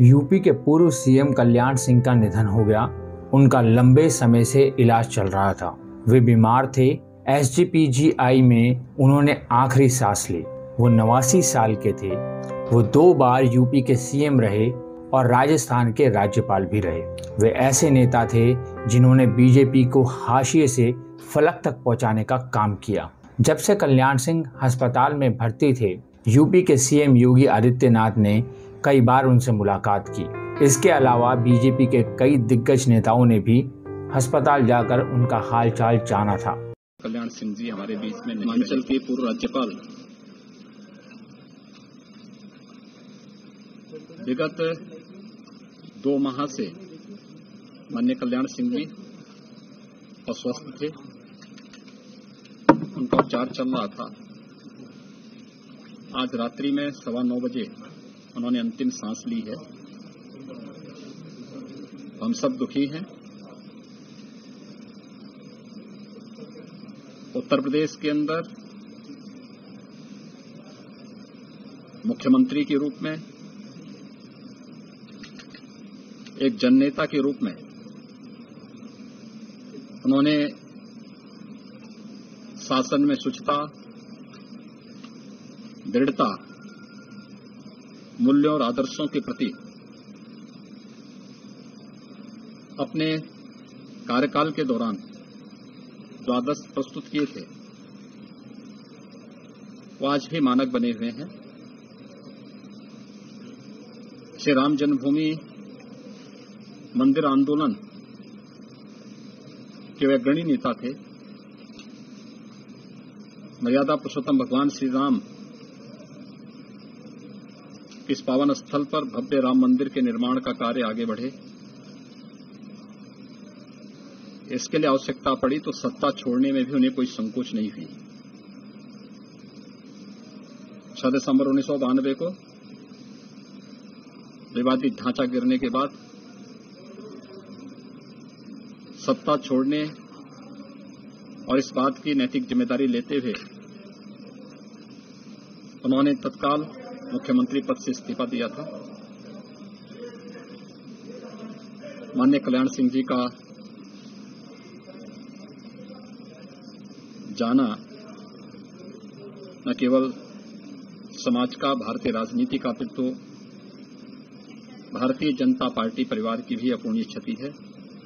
UP के पूर्व CM Kalyan Singh का निधन हो गया। उनका लंबे समय से इलाज चल रहा था। वे बीमार थे। SGPGI में उन्होंने आखिरी सांस ली। वो 89 साल के थे। वो 2 बार यूपी के सीएम रहे और राजस्थान के राज्यपाल भी रहे। वे ऐसे नेता थे जिन्होंने बीजेपी को हाशिए से फलक तक पहुंचाने का काम किया। जब से कल्याण सिंह अस्पताल में भर्ती थे, यूपी के सीएम योगी आदित्यनाथ ने कई बार उनसे मुलाकात की। इसके अलावा बीजेपी के कई दिग्गज नेताओं ने भी अस्पताल जाकर उनका हालचाल जाना था। कल्याण सिंह जी हमारे बीच में हिमाचल के पूर्व राज्यपाल, विगत 2 माह से माननीय कल्याण सिंह जी अस्वस्थ थे। उनका उपचार चल रहा था। आज रात्रि में 9:15 बजे उन्होंने अंतिम सांस ली है। हम सब दुखी हैं। उत्तर प्रदेश के अंदर मुख्यमंत्री के रूप में, एक जननेता के रूप में उन्होंने शासन में शुचिता, दृढ़ता, मूल्यों और आदर्शों के प्रति अपने कार्यकाल के दौरान जो आदर्श प्रस्तुत किए थे, वो आज भी मानक बने हुए हैं। श्री राम जन्मभूमि मंदिर आंदोलन के वे अग्रणी नेता थे। मर्यादा पुरुषोत्तम भगवान श्री राम इस पावन स्थल पर भव्य राम मंदिर के निर्माण का कार्य आगे बढ़े। इसके लिए आवश्यकता पड़ी तो सत्ता छोड़ने में भी उन्हें कोई संकोच नहीं हुई। 6 दिसंबर 1992 को विवादित ढांचा गिरने के बाद सत्ता छोड़ने और इस बात की नैतिक जिम्मेदारी लेते हुए उन्होंने तत्काल मुख्यमंत्री पद से इस्तीफा दिया था। माननीय कल्याण सिंह जी का जाना न केवल समाज का, भारतीय राजनीति का, अपितु भारतीय जनता पार्टी परिवार की भी अपूर्णीय क्षति है।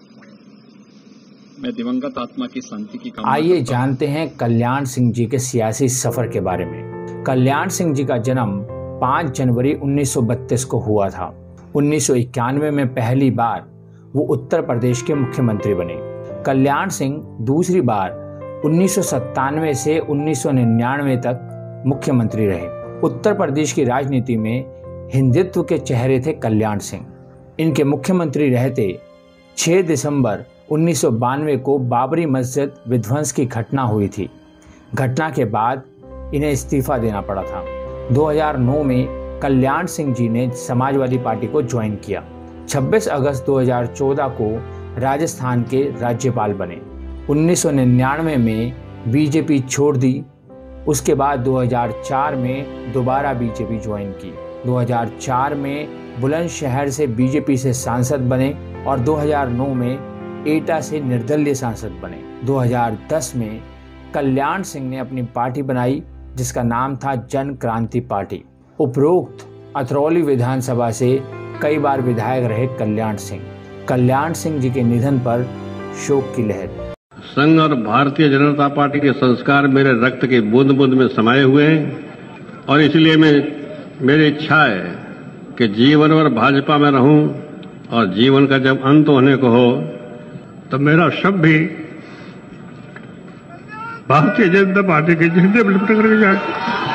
मैं दिवंगत आत्मा की शांति की कामना। आइए जानते हैं कल्याण सिंह जी के सियासी सफर के बारे में। कल्याण सिंह जी का जन्म 5 जनवरी 1932 को हुआ था। 1991 में पहली बार वो उत्तर प्रदेश के मुख्यमंत्री बने। कल्याण सिंह दूसरी बार 1997 से 1999 तक मुख्यमंत्री रहे। उत्तर प्रदेश की राजनीति में हिंदुत्व के चेहरे थे कल्याण सिंह। इनके मुख्यमंत्री रहते 6 दिसंबर 1992 को बाबरी मस्जिद विध्वंस की घटना हुई थी। घटना के बाद इन्हें इस्तीफा देना पड़ा था। 2009 में कल्याण सिंह जी ने समाजवादी पार्टी को ज्वाइन किया। 26 अगस्त 2014 को राजस्थान के राज्यपाल बने। 1999 में बीजेपी छोड़ दी। उसके बाद 2004 में दोबारा बीजेपी ज्वाइन की। 2004 में बुलंदशहर से बीजेपी से सांसद बने और 2009 में एटा से निर्दलीय सांसद बने। 2010 में कल्याण सिंह ने अपनी पार्टी बनाई जिसका नाम था जन क्रांति पार्टी। उपरोक्त अतरौली विधानसभा से कई बार विधायक रहे कल्याण सिंह। कल्याण सिंह जी के निधन पर शोक की लहर। संघ और भारतीय जनता पार्टी के संस्कार मेरे रक्त के बूंद बूंद में समाये हुए हैं और इसलिए मेरी इच्छा है कि जीवन भर भाजपा में रहूं और जीवन का जब अंत होने को हो तो मेरा शव भी भारतीय जनता पार्टी के झंडे में लिपट करके जाए।